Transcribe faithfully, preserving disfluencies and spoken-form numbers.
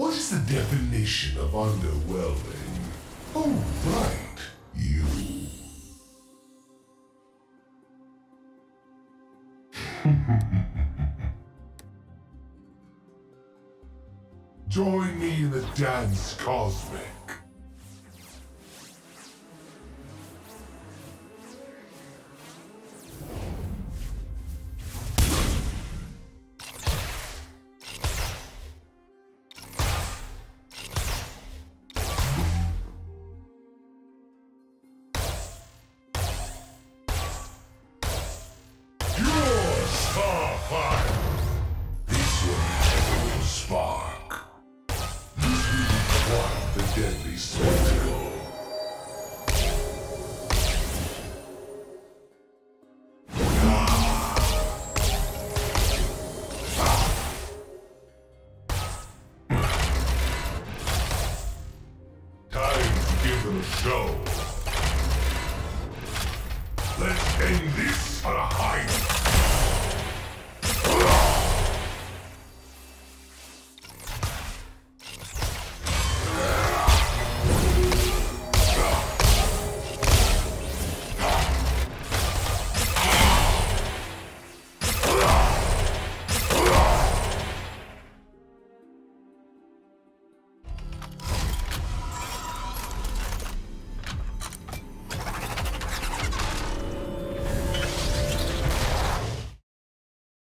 What is the definition of underwhelming? Oh, right. You. Join me in the dance cosmic. Spark. This will be quite the deadly spectacle. Time to give them a show. Let's end this on a high note.